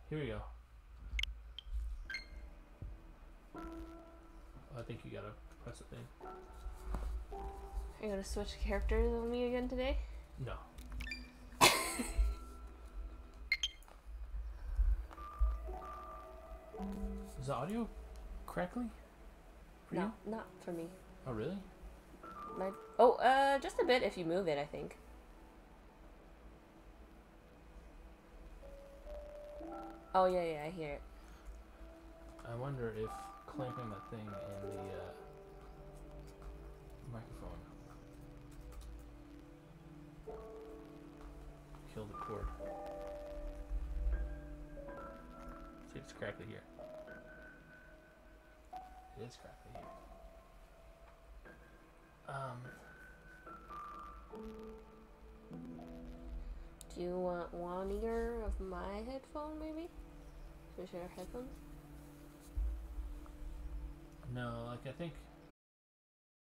Here we go. I think you gotta press the thing. Are you gonna switch characters with me again today? No. Is the audio crackly? For No, you? not for me. Oh, really? Just a bit if you move it, I think. Oh, yeah, I hear it. I wonder if clamping that thing in the microphone killed the cord. See if it's crackly here. It is crackly here. Do you want one ear of my headphone, maybe? Should we share headphones? No, like I think